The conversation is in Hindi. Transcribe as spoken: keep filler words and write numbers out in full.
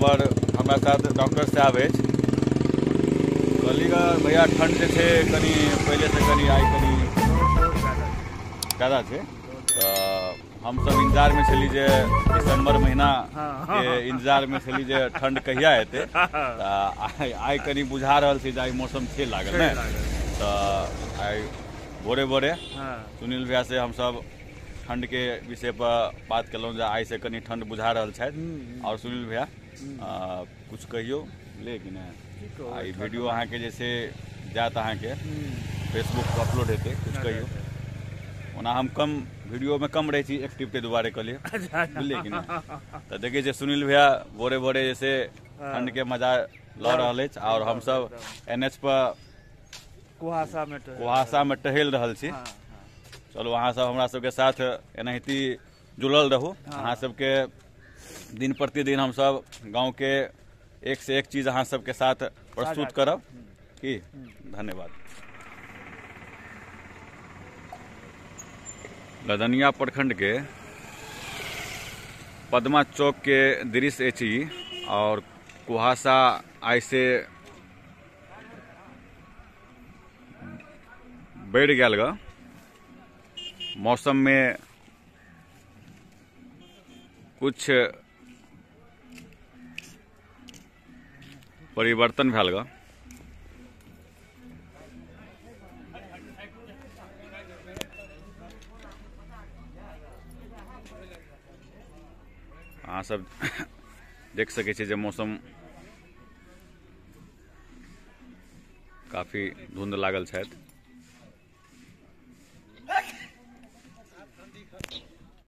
पर हमारा साथ डॉक्टर साहब है। कहलिएगा भैया ठंड जे छै कनी पहले से कनी आई कनी ज़्यादा है, तो हम सब इंतजार में छली जे दिसंबर महीना के इंतजार में छली जे ठंड कहिया हेतै। आई आई कनी बुझा रहल छै जे आई मौसम छै लागल ने, तो आई भोरे भोरे सुनील भैया से हम सब ठंड के विषय पर बात कलौं जे आई से कनी ठंड बुझा रहल छथि। और सुनील भैया कुछ कहियो लेकिन आई वीडियो अहाँ के जैसे जात अहाँ के फेसबुक पर अपलोड हेतै, कुछ कहियो। ओना हम कम वीडियो में कम रही थी एक्टिव के दुबारे कहलिए बुझलिए कि नहीं। तो देखिए जे सुनील भैया भोरे भोरे जैसे ठंड के मजा ल रहल अछि और हम सब एन एच पर कुहासा में कुहासा में टहल रहल छी। चलो अहाँ सब हमरा सबके साथ एनाहिते जुड़ल रहू। अहाँ सबके दिन प्रतिदिन हम सब गाँव के एक से एक चीज अहाँ सबके साथ प्रस्तुत करब की। धन्यवाद। लदनिया प्रखंड के पदमा चौक के दृश्य अछि और कुहासा आई से बढ़ गया गा। मौसम में कुछ परिवर्तन भेल गा। अहाँ सब देख सकै छी जे मौसम काफी धुंध लागल छथि।